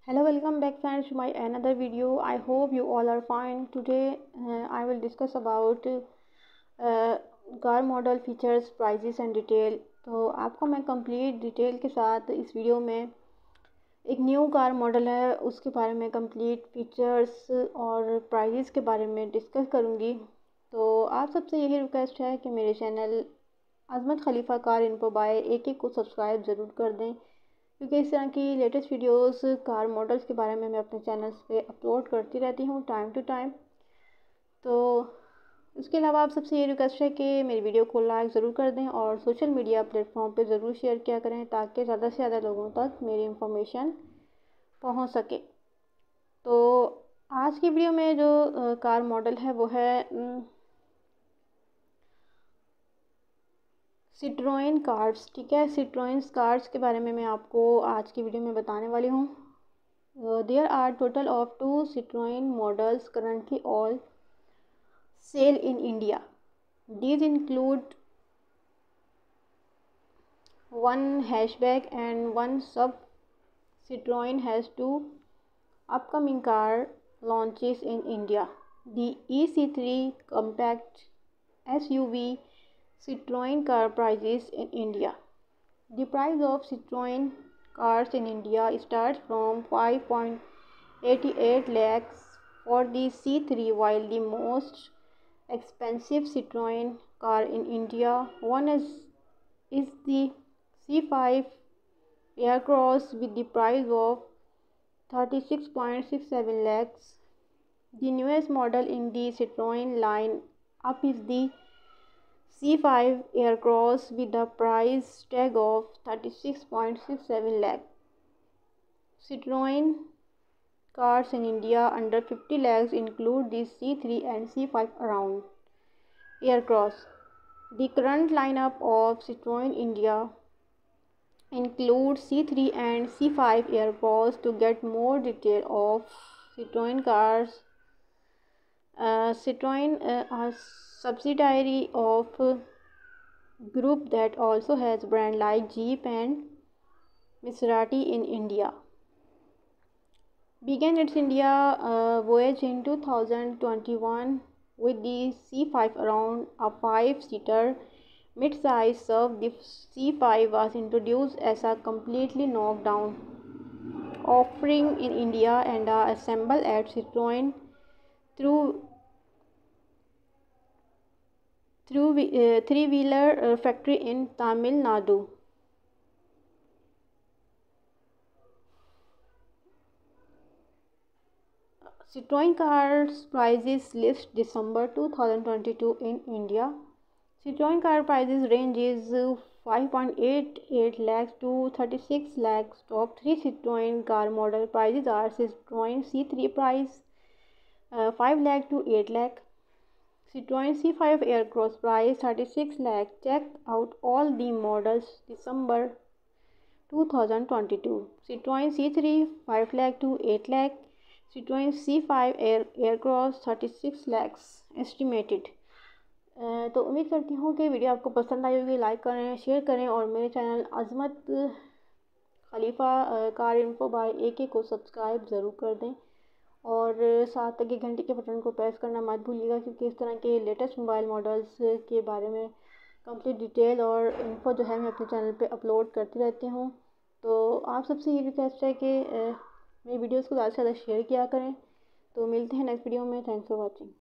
Hello, welcome back friends to my another video. I hope you all are fine. Today I will discuss about car model features prices and detail. तो आपको मैं complete detail के साथ इस video में एक new car model है उसके बारे में कंप्लीट फीचर्स और प्राइजेस के बारे में डिस्कस करूंगी। तो आप सबसे यही रिक्वेस्ट है कि मेरे channel Azmat Khalifa car info by AK को सब्सक्राइब ज़रूर कर दें, क्योंकि इस तरह की लेटेस्ट वीडियोस कार मॉडल्स के बारे में मैं अपने चैनल्स पे अपलोड करती रहती हूँ टाइम टू टाइम। तो इसके अलावा आप सबसे ये रिक्वेस्ट है कि मेरी वीडियो को लाइक ज़रूर कर दें और सोशल मीडिया प्लेटफॉर्म पे ज़रूर शेयर किया करें ताकि ज़्यादा से ज़्यादा लोगों तक मेरी इंफॉर्मेशन पहुँच सके। तो आज की वीडियो में जो कार मॉडल है वो है सिट्रोइन कार्स। ठीक है, सिट्रोइन कार्स के बारे में मैं आपको आज की वीडियो में बताने वाली हूँ। There are total of 2 Citroen models currently all sale in India. These include one hatchback and one sub. Citroen has 2 upcoming car launches in India. The EC3 compact SUV Citroen car prices in India. The price of Citroen cars in India starts from 5.88 lakhs for the C3, while the most expensive Citroen car in India one is the C5 Aircross with the price of 36.67 lakhs. The newest model in the Citroen line up is the C5 Aircross with a price tag of 36.67 lakh. Citroen cars in India under 50 lakhs include the C3 and C5 around Aircross. The current lineup of Citroen India includes C3 and C5 Aircross. To get more detail of Citroen cars, Citroen are subsidiary of group that also has brand like Jeep and Maserati in India. Began its India voyage in 2021 with the C5 around a 5-seater mid-size SUV. The C5 was introduced as a completely knockdown offering in India and assembled at Citroen three-wheeler factory in Tamil Nadu. Citroen cars prices list December 2022 in India. Citroen car prices ranges 5.88 lakhs to 36 lakhs. Top 3 Citroen car model prices are Citroen C3 price 5 lakh to 8 lakh. Citroen C5 Aircross price 36 lakh. Check out all the models December 2022. Citroen C3 5 lakh to 8 lakh. Citroen C5 Aircross 36 lakhs estimated. तो उम्मीद करती हूँ कि video आपको पसंद आई होगी। Like करें, share करें और मेरे channel Azmat Khalifa car info by AK को सब्सक्राइब ज़रूर कर दें और साथ लगे घंटे के बटन को प्रेस करना मत भूलिएगा, क्योंकि इस तरह के लेटेस्ट मोबाइल मॉडल्स के बारे में कंप्लीट डिटेल और इन्फो जो है मैं अपने चैनल पे अपलोड करती रहती हूँ। तो आप सबसे ये रिक्वेस्ट है कि मेरी वीडियोस को ज़्यादा से ज़्यादा शेयर किया करें। तो मिलते हैं नेक्स्ट वीडियो में। Thanks for watching.